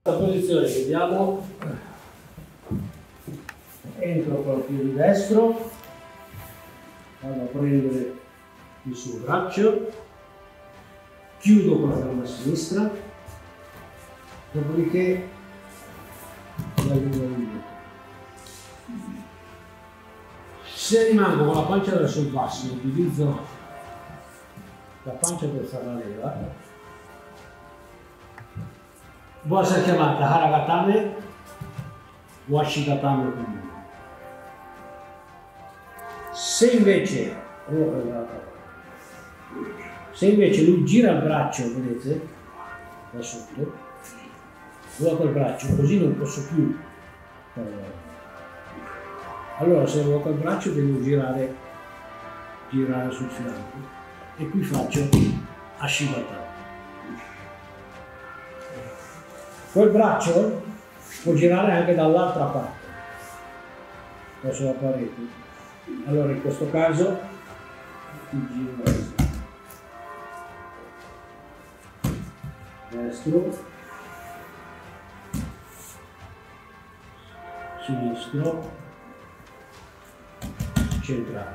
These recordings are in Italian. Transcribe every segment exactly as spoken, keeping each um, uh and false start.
La posizione, vediamo, entro con il piede destro, vado a prendere il suo braccio, chiudo con la gamba sinistra, dopodiché la allungo indietro. Se rimango con la pancia verso il basso, utilizzo la pancia per fare la leva, può essere chiamata Haragatame o Ashigatame comune. Se invece, se invece lui gira il braccio, vedete, da sotto, vuoto il braccio, così non posso più. Allora se vuoto il braccio devo girare, girare sul fianco e qui faccio Ashigatame. Quel braccio può girare anche dall'altra parte, verso la parete. Allora in questo caso giro destro, sinistro, centrale.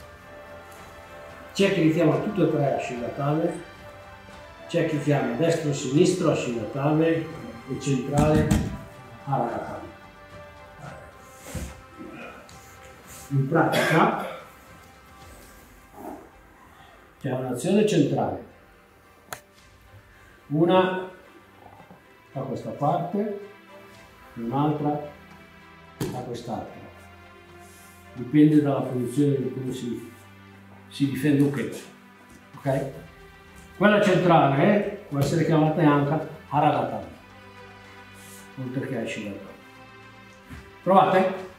C'è chi li chiama tutte e tre Ashigatame, c'è chi chiama destro sinistro Ashigatame e centrale Haragatame. In pratica c'è un'azione centrale, una da questa parte, un'altra da quest'altra. Dipende dalla posizione di come si, si difende un ketto. Okay? Quella centrale può essere chiamata anche Haragatame, oltre che Ashigatame. Provate?